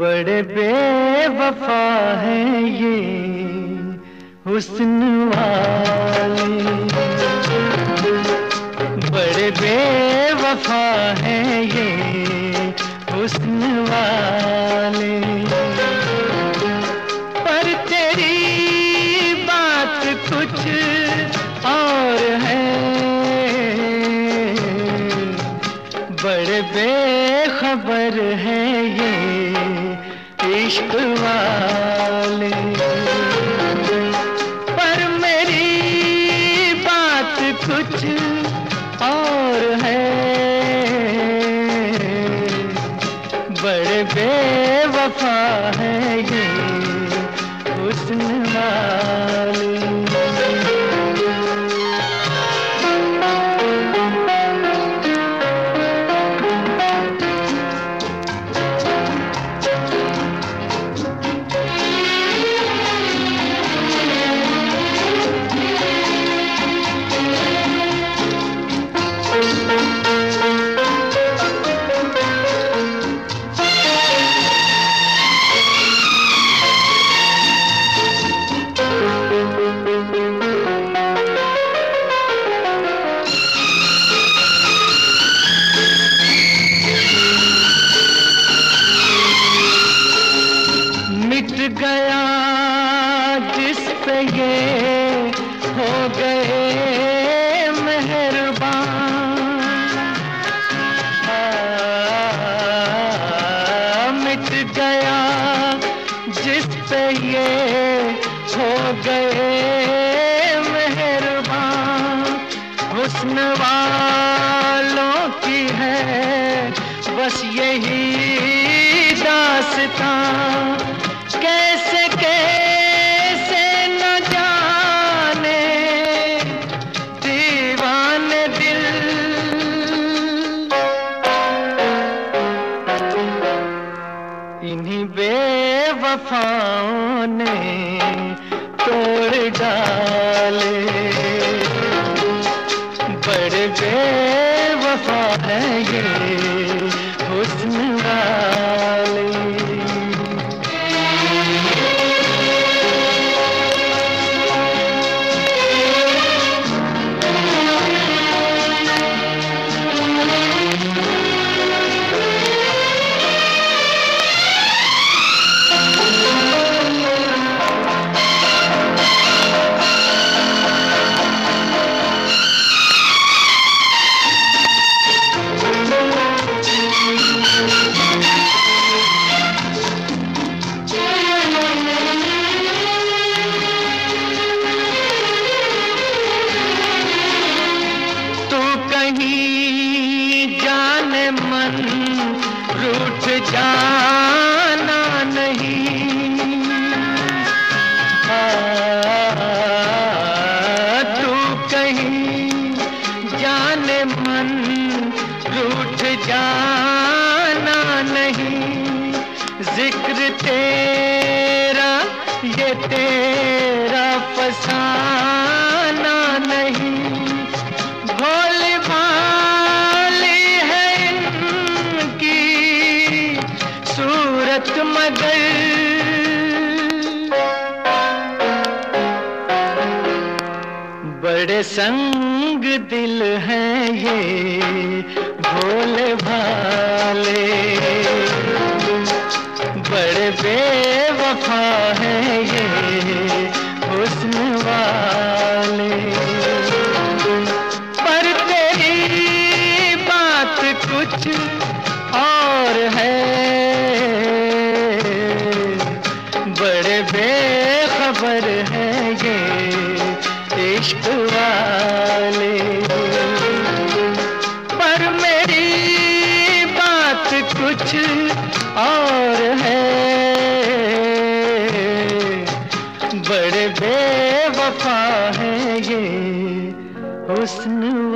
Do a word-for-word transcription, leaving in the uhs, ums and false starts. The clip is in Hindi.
बड़े बेवफा हैं ये हुस्न वाले, बड़े बेवफा हैं ये हुस्न वाले। पर तेरी बात कुछ और है, बड़े बेखबर हैं ये इश्क वाले। पर मेरी बात कुछ और है, बड़े बेवफा हैं ये हुस्न वाले। मिट गया जिस पे ये हो गए मेहरबान, मिट गया जिस पे ये हो गए मेहरबान। हुस्न वालों की है बस यही दास्तां, कैसे कैसे न जाने दीवाने दिल। इन्हीं बेवफाओं ने तोड़ डाले, बड़े बेवफा है ये हुस्न वाले। जाने मन रूठ जाना नहीं, आ, तू कहीं जाने मन रूठ जाना नहीं। जिक्र तेरा ये तेरा फसाना नहीं। भोली भाली है इनकी सूरत मगर बड़े संग दिल हैं ये भोले भाले, बड़े बेवफा हैं ये हुस्न वाले। पर तेरी बात कुछ और है, बड़े बेखबर हैं ये इश्क वाले। पर मेरी बात कुछ और है, बड़े बेवफा हैं ये हुस्न